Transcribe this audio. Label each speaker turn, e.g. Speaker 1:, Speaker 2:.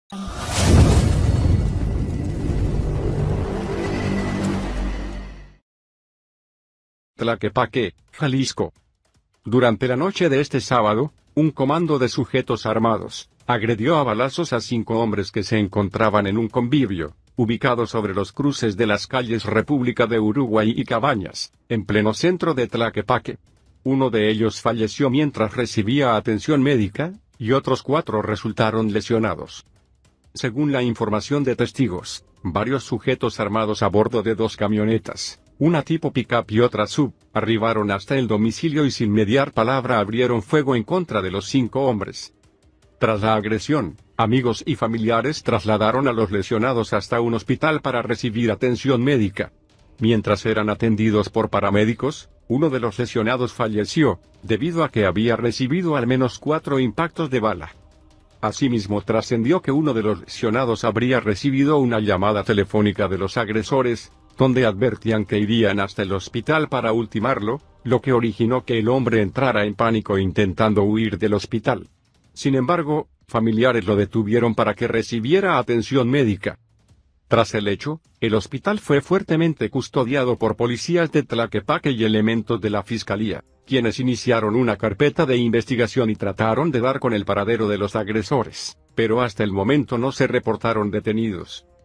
Speaker 1: Tlaquepaque, Jalisco. Durante la noche de este sábado, un comando de sujetos armados agredió a balazos a 5 hombres que se encontraban en un convivio, ubicado sobre los cruces de las calles República de Uruguay y Cabañas, en pleno centro de Tlaquepaque. Uno de ellos falleció mientras recibía atención médica, y otros 4 resultaron lesionados. Según la información de testigos, varios sujetos armados a bordo de 2 camionetas, una tipo pick-up y otra sub, arribaron hasta el domicilio y sin mediar palabra abrieron fuego en contra de los 5 hombres. Tras la agresión, amigos y familiares trasladaron a los lesionados hasta un hospital para recibir atención médica. Mientras eran atendidos por paramédicos, uno de los lesionados falleció, debido a que había recibido al menos 4 impactos de bala. Asimismo trascendió que uno de los lesionados habría recibido una llamada telefónica de los agresores, donde advertían que irían hasta el hospital para ultimarlo, lo que originó que el hombre entrara en pánico intentando huir del hospital. Sin embargo, familiares lo detuvieron para que recibiera atención médica. Tras el hecho, el hospital fue fuertemente custodiado por policías de Tlaquepaque y elementos de la fiscalía, quienes iniciaron una carpeta de investigación y trataron de dar con el paradero de los agresores, pero hasta el momento no se reportaron detenidos.